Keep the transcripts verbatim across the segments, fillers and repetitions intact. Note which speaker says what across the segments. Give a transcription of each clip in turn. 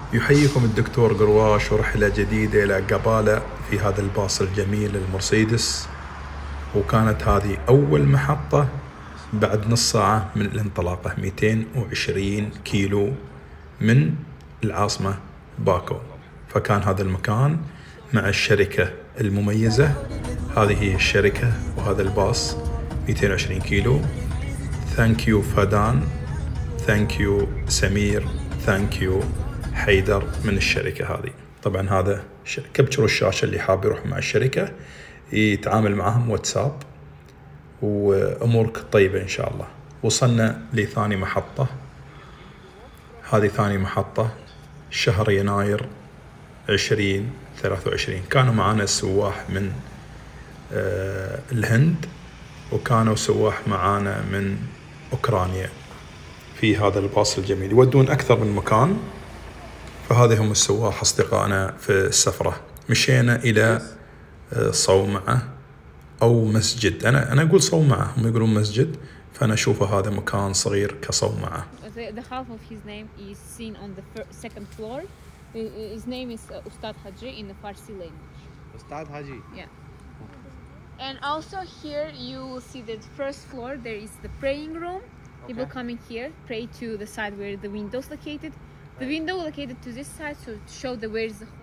Speaker 1: يحييكم الدكتور قرواش ورحلة جديدة إلى قبالة في هذا الباص الجميل المرسيدس. وكانت هذه أول محطة بعد نص ساعة من الانطلاقة، مئتين وعشرين كيلو من العاصمة باكو. فكان هذا المكان مع الشركة المميزة، هذه هي الشركة وهذا الباص مئتين وعشرين كيلو. ثانك يو فدان، ثانك يو سمير، ثانك يو حيدر من الشركة هذه. طبعا هذا كبتشروا الشاشة اللي حاب يروح مع الشركة يتعامل معهم واتساب، وأمورك طيبة إن شاء الله. وصلنا لثاني محطة، هذه ثاني محطة شهر يناير عشرين ثلاثة وعشرين. كانوا معنا السواح من آه الهند، وكانوا سواح معانا من أوكرانيا في هذا الباص الجميل، يودون أكثر من مكان. فهذه هم السواح أصدقائنا في السفرة. مشينا إلى صومعة أو مسجد، أنا أنا أقول صومعة، هم يقولون مسجد، فأنا أشوفه هذا مكان صغير كصومعة.
Speaker 2: The, the half of his name is seen on the first, second floor. His name is uh, Ustad Haji in the Farsi language.
Speaker 3: Ustad Haji?
Speaker 2: Yeah. And also here you will see the first floor, there is the praying room. Okay. People coming here, pray to the side where the window is located. The window located to this side to show the where is the...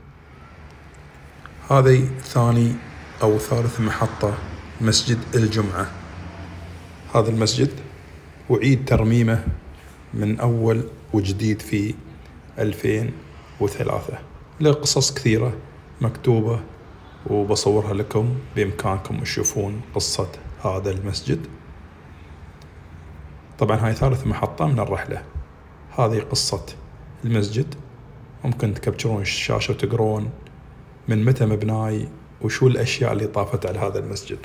Speaker 1: هذه ثاني أو ثالث محطة مسجد الجمعة. هذا المسجد أعيد ترميمه من أول وجديد في ألفين وثلاثة. له قصص كثيرة مكتوبة وبصورها لكم، بإمكانكم تشوفون قصة هذا المسجد. طبعا هاي ثالث محطة من الرحلة. هذه قصة المسجد، ممكن تكبتشرون الشاشة وتقرون من متى مبناي وشو الأشياء اللي طافت على هذا المسجد.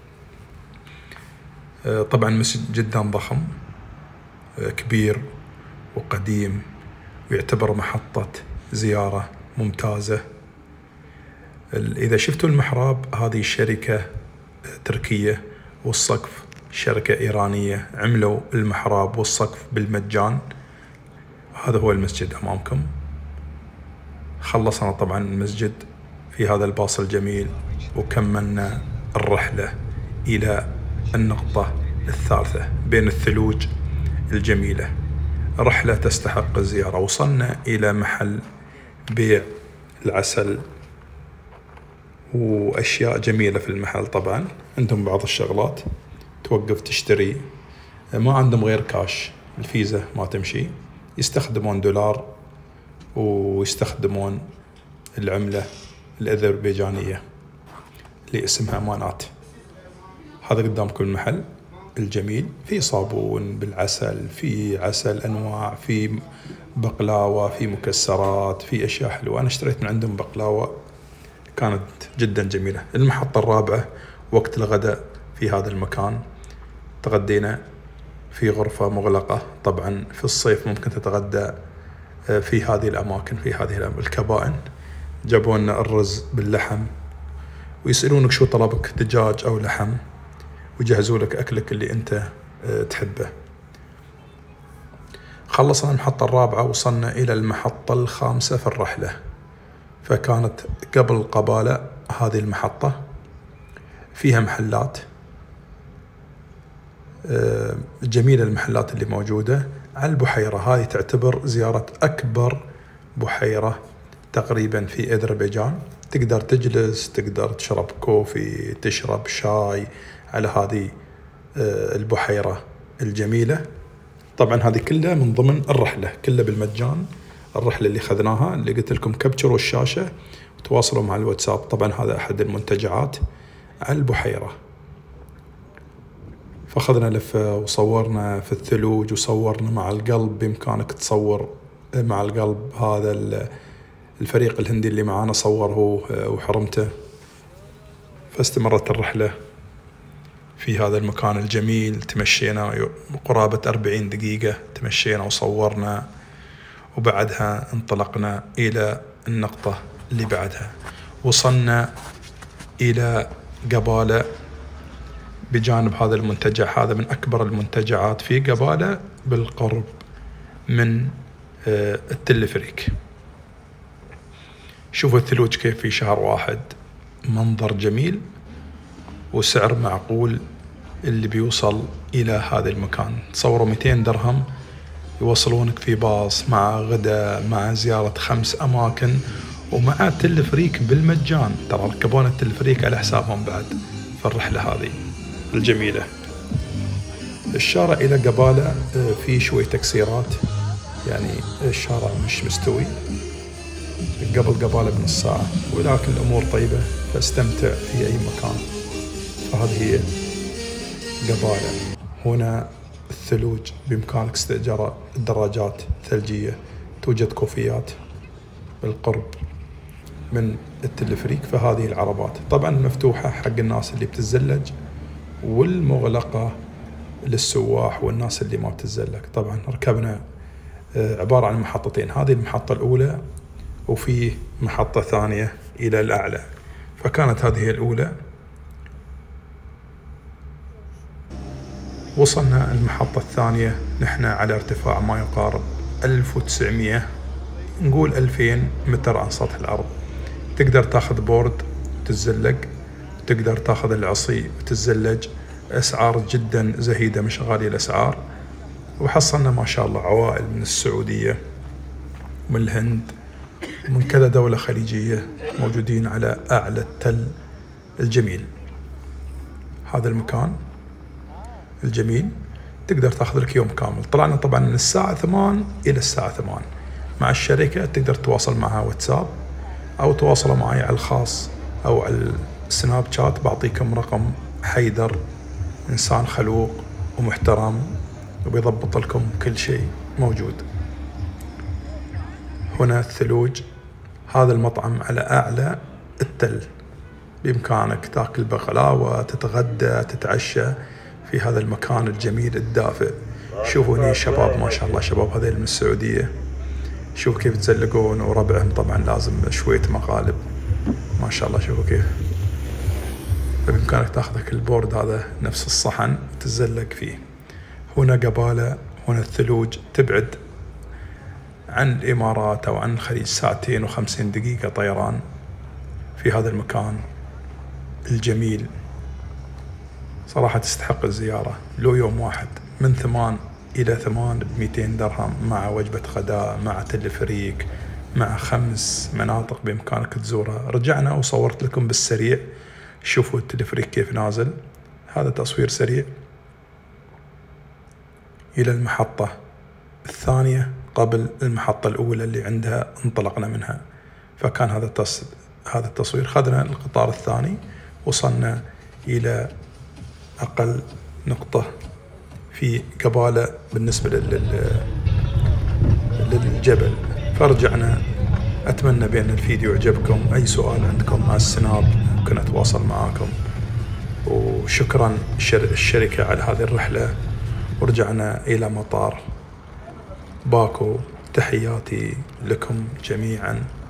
Speaker 1: طبعا مسجد جدا ضخم كبير وقديم، ويعتبر محطة زيارة ممتازة. إذا شفتوا المحراب، هذه شركة تركية، والسقف شركة إيرانية، عملوا المحراب والسقف بالمجان. هذا هو المسجد أمامكم. خلصنا طبعا المسجد في هذا الباص الجميل، وكملنا الرحلة إلى النقطة الثالثة بين الثلوج الجميلة. رحلة تستحق الزيارة. وصلنا إلى محل بيع العسل وأشياء جميلة في المحل. طبعا عندهم بعض الشغلات توقف تشتري، ما عندهم غير كاش، الفيزا ما تمشي، يستخدمون دولار ويستخدمون العملة الأذربيجانية اللي اسمها أمانات. هذا قدامكم المحل الجميل، في صابون بالعسل، في عسل أنواع، في بقلاوة، في مكسرات، في أشياء حلوة. أنا اشتريت من عندهم بقلاوة كانت جدا جميلة. المحطة الرابعة وقت الغداء في هذا المكان. تغدينا في غرفة مغلقة. طبعا في الصيف ممكن تتغدى في هذه الأماكن، في هذه الكبائن. جابوا لنا الرز باللحم، ويسألونك شو طلبك، دجاج أو لحم، ويجهزوا لك أكلك اللي أنت تحبه. خلصنا المحطة الرابعة، وصلنا إلى المحطة الخامسة في الرحلة. فكانت قبل قبالة هذه المحطة، فيها محلات جميلة. المحلات اللي موجودة على البحيرة هذه تعتبر زيارة أكبر بحيرة تقريبا في أذربيجان. تقدر تجلس، تقدر تشرب كوفي، تشرب شاي على هذه البحيرة الجميلة. طبعا هذه كلها من ضمن الرحلة، كلها بالمجان. الرحلة اللي خذناها اللي قلت لكم كبتشروا الشاشة وتواصلوا مع الواتساب. طبعا هذا أحد المنتجعات على البحيرة. فأخذنا لفة وصورنا في الثلوج، وصورنا مع القلب، بإمكانك تصور مع القلب. هذا الفريق الهندي اللي معانا صور هو وحرمته. فاستمرت الرحلة في هذا المكان الجميل. تمشينا قرابة أربعين دقيقة، تمشينا وصورنا، وبعدها انطلقنا إلى النقطة اللي بعدها. وصلنا إلى قبالة بجانب هذا المنتجع. هذا من أكبر المنتجعات في قبالة بالقرب من التلفريك. شوفوا الثلوج كيف في شهر واحد، منظر جميل وسعر معقول. اللي بيوصل إلى هذا المكان تصوروا مئتين درهم يوصلونك في باص مع غداء مع زيارة خمس أماكن ومع تلفريك بالمجان. ترى ركبونا التلفريك على حسابهم بعد في الرحلة هذه الجميلة. الشارع إلى قبالة في شوي تكسيرات، يعني الشارع مش مستوي، قبل قبالة بنص ساعة، ولكن الأمور طيبة فاستمتع في أي مكان. فهذه هي قبالة. هنا الثلوج بإمكانك استئجار الدراجات الثلجية، توجد كوفيات بالقرب من التلفريك. فهذه العربات طبعا مفتوحة حق الناس اللي بتتزلج، والمغلقة للسواح والناس اللي ما بتتزلج. طبعا ركبنا عبارة عن محطتين، هذه المحطة الأولى وفي محطة ثانية إلى الأعلى. فكانت هذه الأولى، وصلنا المحطة الثانية نحن على ارتفاع ما يقارب ألف وتسعمية نقول ألفين متر عن سطح الأرض. تقدر تاخذ بورد وتتزلق، تقدر تاخذ العصي وتتزلج. أسعار جدا زهيدة، مش غالية الأسعار. وحصلنا ما شاء الله عوائل من السعودية ومن الهند ومن كذا دولة خليجية موجودين على أعلى التل الجميل. هذا المكان الجميل تقدر تاخذ لك يوم كامل. طلعنا طبعا من الساعة ثمان إلى الساعة ثمان مع الشركة. تقدر تواصل معها واتساب أو تواصلوا معي على الخاص أو على السناب شات. بعطيكم رقم حيدر، إنسان خلوق ومحترم وبيضبط لكم كل شيء موجود. هنا الثلوج، هذا المطعم على أعلى التل، بإمكانك تاكل بقلاوة، تتغدى، تتعشى في هذا المكان الجميل الدافئ. شوفوا هني الشباب ما شاء الله، شباب هذيل من السعودية، شوفوا كيف تزلقون، وربعهم طبعا لازم شوية مقالب ما شاء الله. شوفوا كيف. فبإمكانك تاخذك البورد هذا نفس الصحن وتتزلق فيه. هنا قبالة، هنا الثلوج تبعد عن الإمارات أو عن الخليج ساعتين وخمسين دقيقة طيران. في هذا المكان الجميل صراحة تستحق الزيارة. لو يوم واحد من ثمان إلى ثمان بمئتين درهم مع وجبة غداء مع تلفريك مع خمس مناطق بإمكانك تزورها. رجعنا وصورت لكم بالسريع، شوفوا التلفريك كيف نازل. هذا تصوير سريع إلى المحطة الثانية قبل المحطة الأولى اللي عندها انطلقنا منها. فكان هذا التص... هذا التصوير. خذنا القطار الثاني، وصلنا إلى أقل نقطة في قبالة بالنسبة لل... للجبل. فرجعنا. أتمنى بأن الفيديو عجبكم. أي سؤال عندكم مع السناب ممكن أتواصل معاكم. وشكرا الشركة على هذه الرحلة. ورجعنا إلى مطار باكو. تحياتي لكم جميعا.